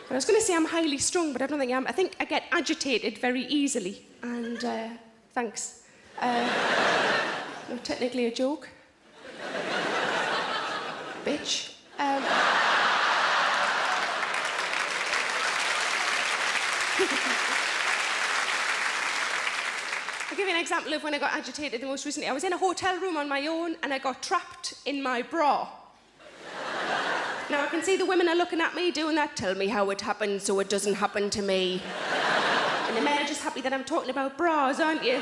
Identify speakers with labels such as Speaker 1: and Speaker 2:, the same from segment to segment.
Speaker 1: I was going to say I'm highly strung, but I don't think I am. I think I get agitated very easily. And thanks. Not technically a joke. Bitch. I'll give you an example of when I got agitated the most recently. I was in a hotel room on my own and I got trapped in my bra. Now I can see the women are looking at me doing that. Tell me how it happened so it doesn't happen to me. And the men are just happy that I'm talking about bras, aren't you?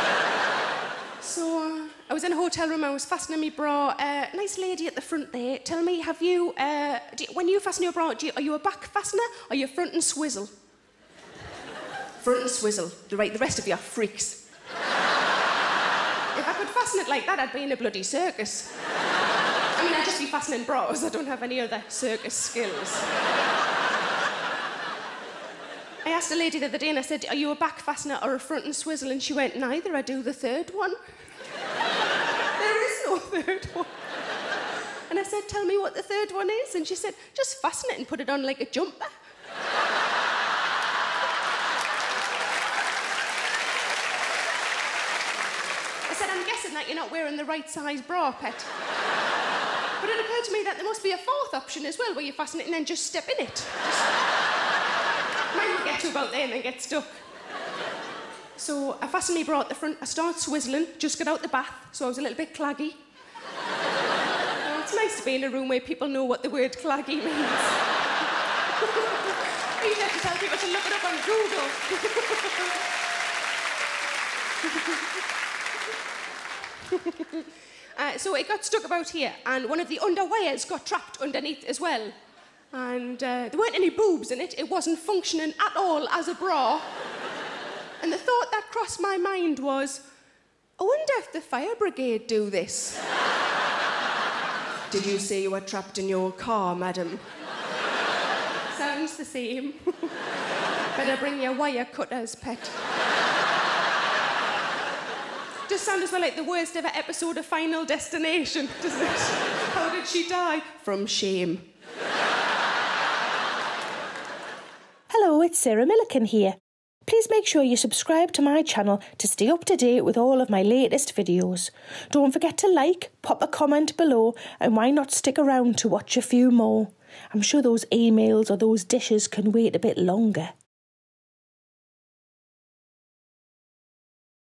Speaker 1: So I was in a hotel room, I was fastening my bra. Nice lady at the front there. Tell me, have you, when you fasten your bra, are you a back fastener or are you front and swizzle? Front and swizzle. Right, the rest of you are freaks. If I could fasten it like that, I'd be in a bloody circus. I mean, I'd just be fastening bras. I don't have any other circus skills. I asked a lady the other day and I said, are you a back fastener or a front and swizzle? And she went, neither, I do the third one. There is no third one. And I said, tell me what the third one is. And she said, just fasten it and put it on like a jumper. I said, I'm guessing that you're not wearing the right size bra, pet. But it occurred to me that there must be a fourth option as well, where you fasten it and then just step in it. Mine would get to about there and then get stuck. So I fastened my bra at the front, I started swizzling, just got out the bath, so I was a little bit claggy. Well, it's nice to be in a room where people know what the word claggy means. I usually have to tell people to look it up on Google. So it got stuck about here, and one of the underwires got trapped underneath as well. And there weren't any boobs in it. It wasn't functioning at all as a bra. And the thought that crossed my mind was, I wonder if the fire brigade do this. Did you say you were trapped in your car, madam? Sounds the same. Better bring your wire cutters, pet. Just sounds as well like the worst ever episode of Final Destination, doesn't it? How did she die? From shame.
Speaker 2: Hello, it's Sarah Millican here. Please make sure you subscribe to my channel to stay up to date with all of my latest videos. Don't forget to like, pop a comment below, and why not stick around to watch a few more? I'm sure those emails or those dishes can wait a bit longer.